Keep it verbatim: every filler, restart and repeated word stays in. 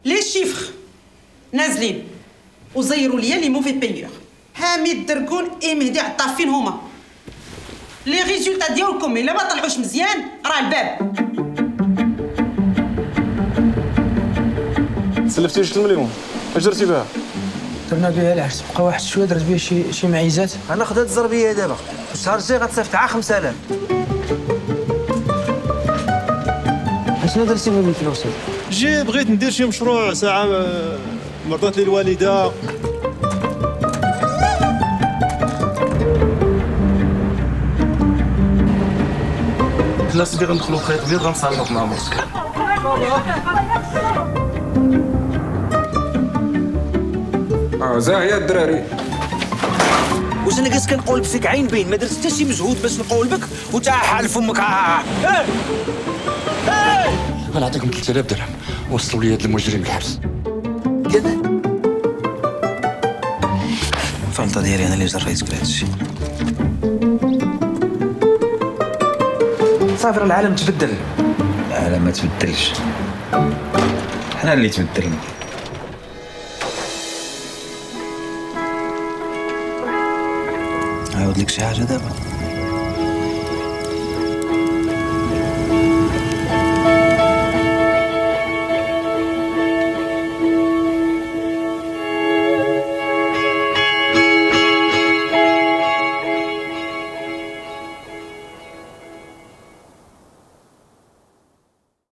لي شيفر نازلين وزيروا ليا لي موفي بايور. حميد دركون اي مهدي عطاف فين هما؟ لي ريزولتا ديالكم الا ما طلعوش مزيان راه الباب. سلفتي جوج المليون، اش درتي بها؟ درنا بها العرس، بقى واحد شويه درت بها شي شي معيزات. انا خدات الزربيه دابا، الشهر الجاي غتصيفط عا خمسة آلاف. اشنو درتي بهم الفلوس؟ جي بغيت ندير شي مشروع ساعه مرضات لي الوالده. الناس اللي غندخلوا خيط بيض غنصالحوك مع مرتك. اه زاهيه الدراري. واش انا جالس كنقول فيك عين بين ما درت حتى شي مجهود باش نقول بك وتا حال فمك. ايه ايه غنعطيكم ثلاثة آلاف درهم وصلوا لي هذا المجرم الحبس. كذا فهمت ديالي انا اللي جريتك لهذا الشيء. صافي راه العالم تبدل. العالم ما تبدلش، حنا اللي تبدلنا. عاود لك شي حاجه دابا.